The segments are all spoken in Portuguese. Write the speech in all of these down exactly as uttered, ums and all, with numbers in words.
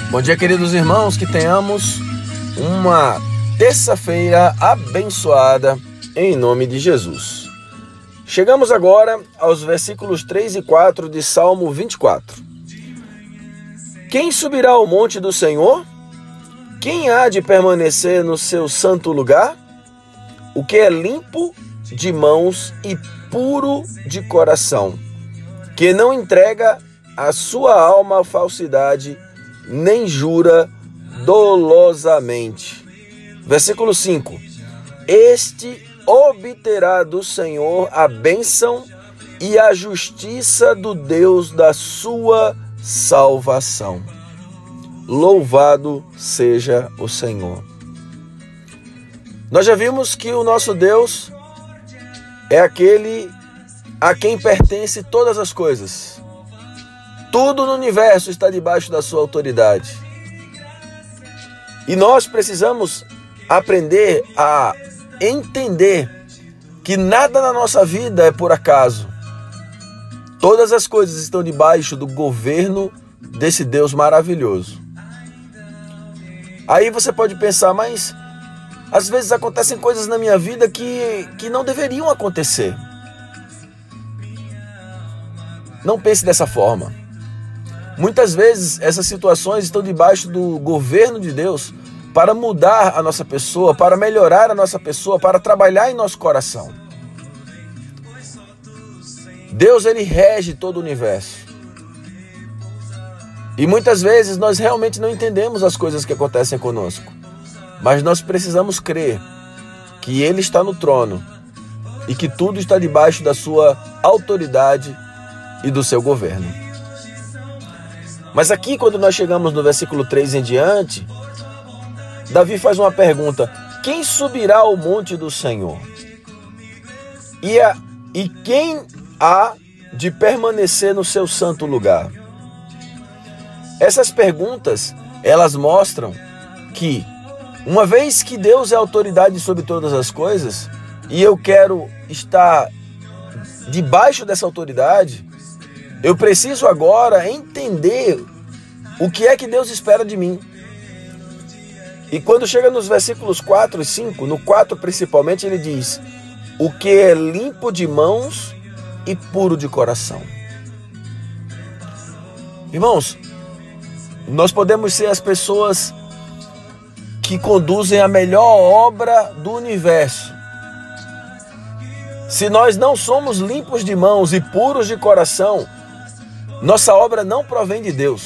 Bom dia, queridos irmãos, que tenhamos uma terça-feira abençoada em nome de Jesus. Chegamos agora aos versículos três e quatro de Salmo vinte e quatro. Quem subirá ao monte do Senhor? Quem há de permanecer no seu santo lugar? O que é limpo de mãos e puro de coração, que não entrega a sua alma à falsidade, nem jura dolosamente. Versículo cinco. Este obterá do Senhor a bênção e a justiça do Deus da sua salvação. Louvado seja o Senhor. Nós já vimos que o nosso Deus é aquele a quem pertence todas as coisas. Tudo no universo está debaixo da sua autoridade. E nós precisamos aprender a entender que nada na nossa vida é por acaso. Todas as coisas estão debaixo do governo desse Deus maravilhoso. Aí você pode pensar, mas às vezes acontecem coisas na minha vida que, que não deveriam acontecer. Não pense dessa forma. Muitas vezes essas situações estão debaixo do governo de Deus para mudar a nossa pessoa, para melhorar a nossa pessoa, para trabalhar em nosso coração. Deus, ele rege todo o universo. E muitas vezes nós realmente não entendemos as coisas que acontecem conosco. Mas nós precisamos crer que Ele está no trono e que tudo está debaixo da sua autoridade e do seu governo. Mas aqui, quando nós chegamos no versículo três em diante, Davi faz uma pergunta: quem subirá ao monte do Senhor? E, a, e quem há de permanecer no seu santo lugar? Essas perguntas, elas mostram que, uma vez que Deus é autoridade sobre todas as coisas, e eu quero estar debaixo dessa autoridade, eu preciso agora entender o que é que Deus espera de mim. E quando chega nos versículos quatro e cinco, no quatro principalmente, ele diz: o que é limpo de mãos e puro de coração. Irmãos, nós podemos ser as pessoas que conduzem a melhor obra do universo. Se nós não somos limpos de mãos e puros de coração, nossa obra não provém de Deus.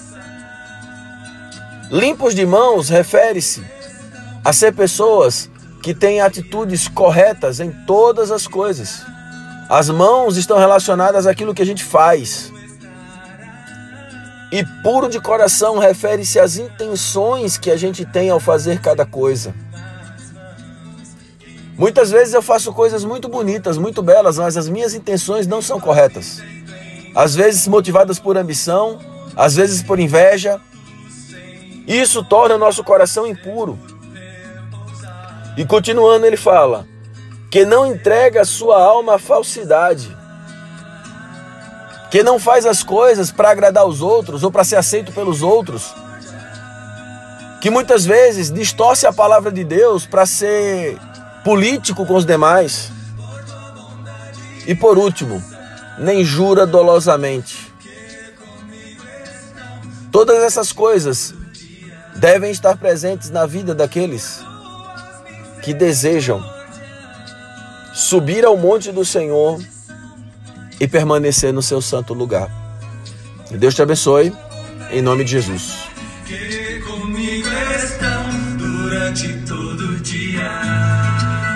Limpos de mãos refere-se a ser pessoas que têm atitudes corretas em todas as coisas. As mãos estão relacionadas àquilo que a gente faz. E puro de coração refere-se às intenções que a gente tem ao fazer cada coisa. Muitas vezes eu faço coisas muito bonitas, muito belas, mas as minhas intenções não são corretas. Às vezes motivadas por ambição, às vezes por inveja. Isso torna o nosso coração impuro. E continuando ele fala: que não entrega a sua alma à falsidade, que não faz as coisas para agradar os outros ou para ser aceito pelos outros, que muitas vezes distorce a palavra de Deus para ser político com os demais. E por último, nem jura dolosamente. Todas essas coisas devem estar presentes na vida daqueles que desejam subir ao monte do Senhor e permanecer no seu santo lugar. Que Deus te abençoe, em nome de Jesus. Que comigo estão durante todo o dia.